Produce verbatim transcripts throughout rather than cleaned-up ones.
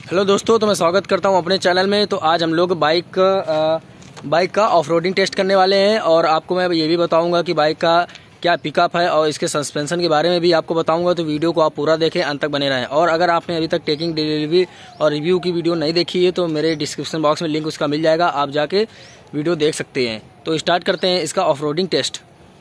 Hello दोस्तों, तो मैं स्वागत करता हूं अपने चैनल में। तो आज हम लोग बाइक बाइक का ऑफ रोडिंग टेस्ट करने वाले हैं और आपको मैं ये भी बताऊंगा कि बाइक का क्या पिकअप है और इसके सस्पेंशन के बारे में भी आपको बताऊंगा। तो वीडियो को आप पूरा देखें, अंत तक बने रहें। और अगर आपने अभी तक टेकिंग, डिलीवरी और रिव्यू की वीडियो नहीं देखी है तो मेरे डिस्क्रिप्शन बॉक्स में लिंक उसका मिल जाएगा, आप जाके वीडियो देख सकते हैं। तो स्टार्ट करते हैं इसका ऑफ रोडिंग टेस्ट।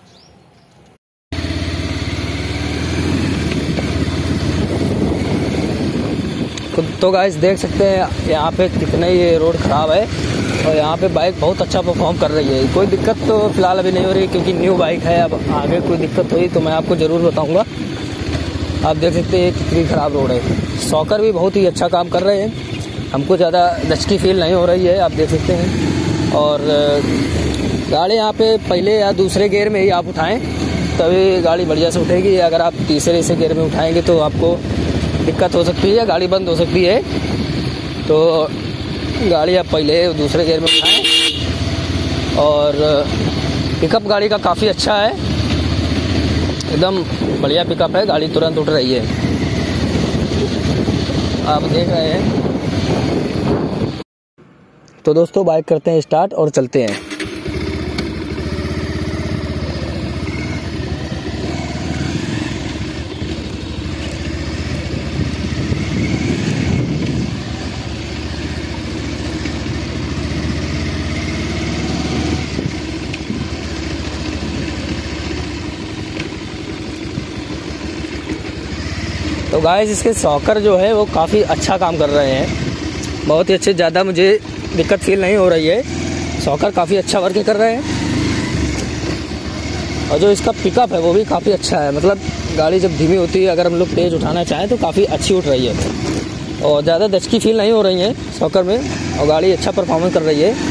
तो गाइस देख सकते हैं यहाँ पे कितने ये रोड ख़राब है और यहाँ पे बाइक बहुत अच्छा परफॉर्म कर रही है। कोई दिक्कत तो फिलहाल अभी नहीं हो रही क्योंकि न्यू बाइक है। अब आगे कोई दिक्कत हुई तो मैं आपको ज़रूर बताऊंगा। आप देख सकते हैं कितनी ख़राब रोड है। शॉकर भी बहुत ही अच्छा काम कर रहे हैं, हमको ज़्यादा दचकी फील नहीं हो रही है, आप देख सकते हैं। और गाड़ी यहाँ पे पहले या दूसरे गियर में ही आप उठाएँ तभी गाड़ी बढ़िया से उठेगी। अगर आप तीसरे से गियर में उठाएँगे तो आपको दिक्कत हो सकती है, गाड़ी बंद हो सकती है। तो गाड़ी आप पहले दूसरे गियर में उठाएं। और पिकअप गाड़ी का काफ़ी अच्छा है, एकदम बढ़िया पिकअप है, गाड़ी तुरंत उठ रही है, आप देख रहे हैं। तो दोस्तों बाइक करते हैं स्टार्ट और चलते हैं। तो गाइस इसके शॉकर जो है वो काफ़ी अच्छा काम कर रहे हैं, बहुत ही अच्छे, ज़्यादा मुझे दिक्कत फील नहीं हो रही है। शॉकर काफ़ी अच्छा वर्क कर रहे हैं और जो इसका पिकअप है वो भी काफ़ी अच्छा है। मतलब गाड़ी जब धीमी होती है, अगर हम लोग तेज़ उठाना चाहें तो काफ़ी अच्छी उठ रही है और ज़्यादा दचकी फील नहीं हो रही है शॉकर में और गाड़ी अच्छा परफॉर्मेंस कर रही है।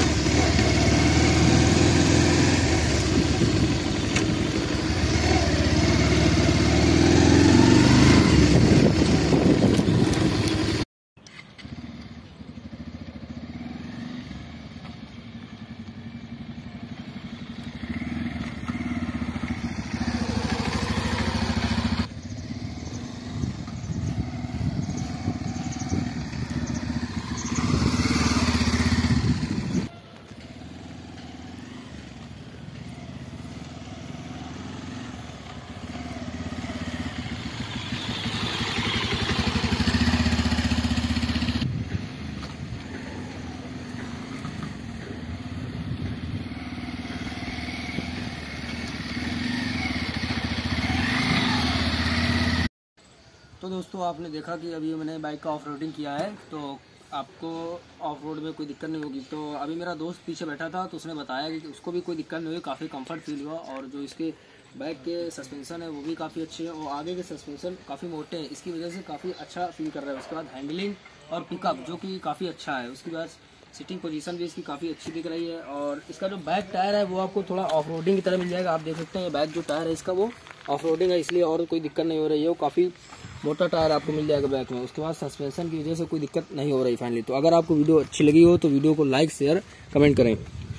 तो दोस्तों आपने देखा कि अभी मैंने बाइक का ऑफ रोडिंग किया है, तो आपको ऑफ रोड में कोई दिक्कत नहीं होगी। तो अभी मेरा दोस्त पीछे बैठा था तो उसने बताया कि उसको भी कोई दिक्कत नहीं हुई, काफ़ी कंफर्ट फील हुआ। और जो इसके बाइक के सस्पेंशन है वो भी काफ़ी अच्छे हैं और आगे के सस्पेंशन काफ़ी मोटे हैं, इसकी वजह से काफ़ी अच्छा फील कर रहा है। उसके बाद हैंडलिंग और पिकअप जो कि काफ़ी अच्छा है। उसके बाद सिटिंग पोजीशन भी इसकी काफ़ी अच्छी दिख रही है। और इसका जो बैक टायर है वो आपको थोड़ा ऑफ रोडिंग की तरह मिल जाएगा। आप देख सकते हैं बैक जो टायर है इसका वो ऑफ रोडिंग है, इसलिए और कोई दिक्कत नहीं हो रही है। वो काफ़ी मोटा टायर आपको मिल जाएगा बैक में। उसके बाद सस्पेंशन की वजह से कोई दिक्कत नहीं हो रही फाइनली। तो अगर आपको वीडियो अच्छी लगी हो तो वीडियो को लाइक, शेयर, कमेंट करें।